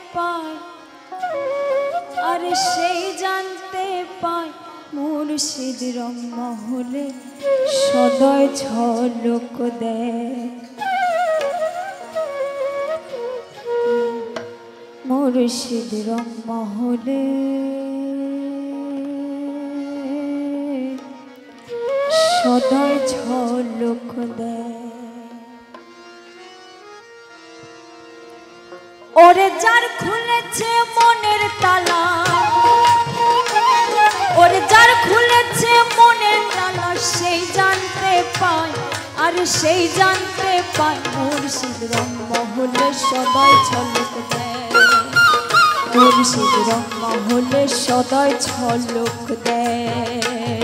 পায় আরে সেই জানতে পায় মুর্শিদ রং মহলে সদয় ঝলক দেয় মুর্শিদ রং মহলে সদয় ঝলক দেয় ওরে যার খুলেছে মনের তালা ওরে যার খুলেছে মনের তালা সেই জানতে পায় আর সেই জানতে পায় মুর্শিদ রং মহলে সদয় ঝলক দেয় মুর্শিদ রং মহলে সদয় ঝলক দেয়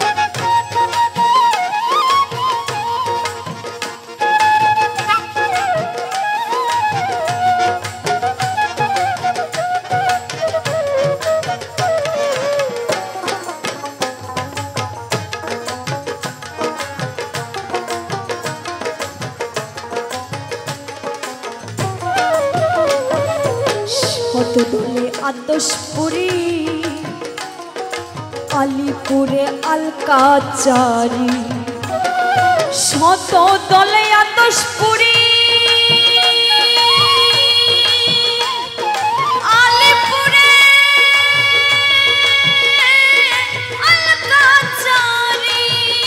কতদূরে আদর্শপুরী আলিপুরে আলকাচারি শত দলে আদর্শপুরী আলিপুরে আলকাচারি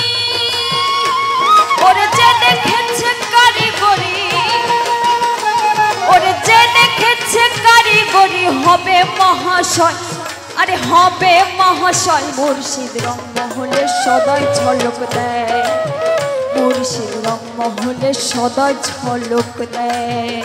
ওরে যে দেখেছে কারিগরি ওরে যে দেখেছে কারিগরি হবে মহাশয় আরে হবে মহাশয় মুর্শিদ রং মহলে সদয় ঝলক দেয় মুর্শিদ রং মহলে সদয় ঝলক দেয়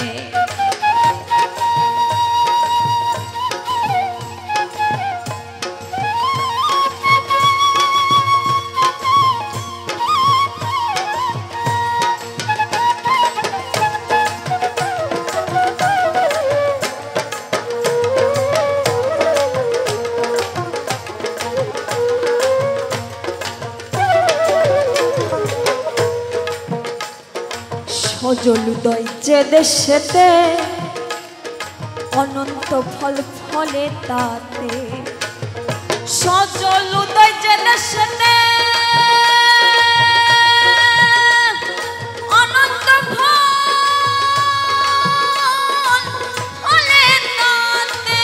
সজলুদয় যে দেশেতে অনন্ত ফল ফলে তাতে সজলুদয় যে দেশেতে অনন্ত ফল ফলে তাতে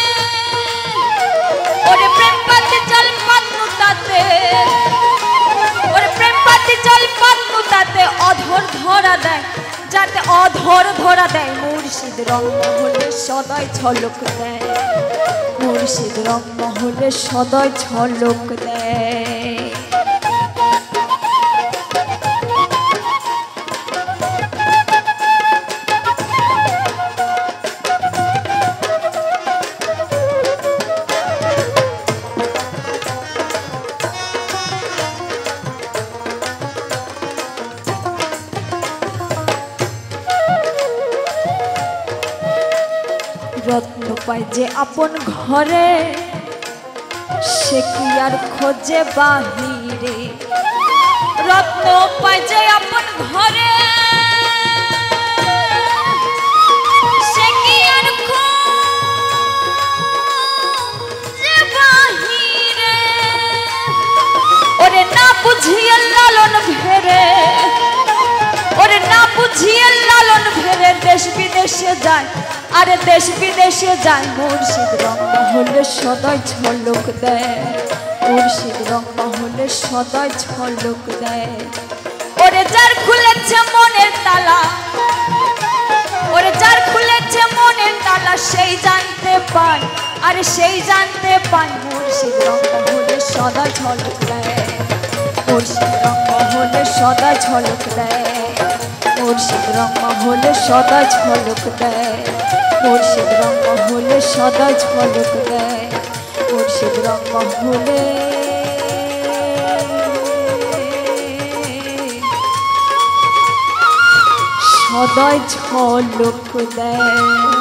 ওরে প্রেম পাতি জল পাতনু তাতে ওরে প্রেম পাতি জল পাতনু তাতে অধর ধরা দেয় যাতে অধর ধরা দেয় মুর্শিদ রং মহলে সদয় ঝলক দেয় মুর্শিদ রং মহলে সদয় ঝলক দেয় রত্ন পায় যে আপন ঘরে সে কি আর খোঁজে বাহিরে রত্ন পায় যে আপন ঘরে সে কি আর খোঁজে বাহিরে ওরে না বুঝিয়ে লালন ভেরে ওরে না বুঝিয়ে লালন ভেরে দেশ বিদেশে যায় আরে দেশ বিদেশে যায় মুর্শিদ রং মহলে সদয় ঝলক দেয় মুর্শিদ রং মহলে সদয় ঝলক দেয় ওরে যার খুলেছে মনের তালা ওরে যার খুলেছে মনের তালা সেই জানতে পায় আরে সেই জানতে পায় মুর্শিদ রং মহলে সদয় ঝলক দেয় মুর্শিদ রং মহলে সদয় ঝলক দেয় মুর্শিদ রং মহলে সদয় ঝলক দেয় মুর্শিদ রং মহলে সদয় ঝলক দেয় মুর্শিদ রং মহলে সদয় ঝলক দেয়।